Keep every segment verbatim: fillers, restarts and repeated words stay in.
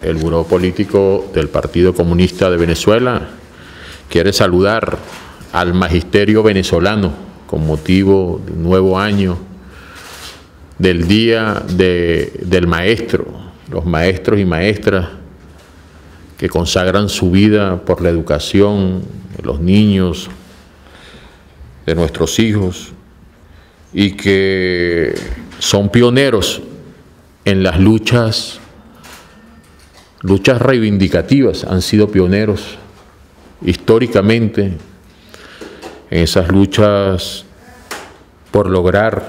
el Buró Político del Partido Comunista de Venezuela quiere saludar al magisterio venezolano con motivo del nuevo año del Día de, del Maestro, los maestros y maestras que consagran su vida por la educación de los niños, de nuestros hijos, y que son pioneros en las luchas, luchas reivindicativas, han sido pioneros históricamente en esas luchas por lograr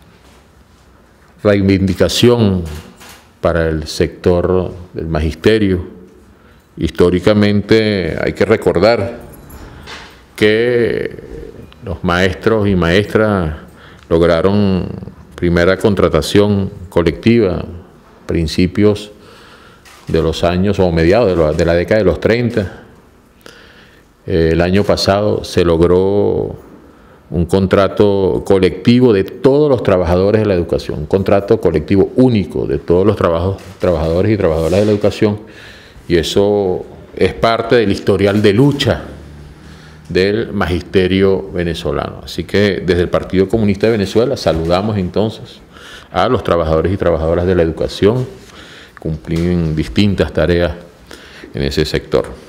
reivindicación para el sector del magisterio. Históricamente hay que recordar que los maestros y maestras lograron primera contratación colectiva, principios de los años o mediados de la, de la década de los treinta. Eh, el año pasado se logró un contrato colectivo de todos los trabajadores de la educación, un contrato colectivo único de todos los trabajos, trabajadores y trabajadoras de la educación, y eso es parte del historial de lucha del magisterio venezolano. Así que desde el Partido Comunista de Venezuela saludamos entonces a los trabajadores y trabajadoras de la educación que cumplen distintas tareas en ese sector.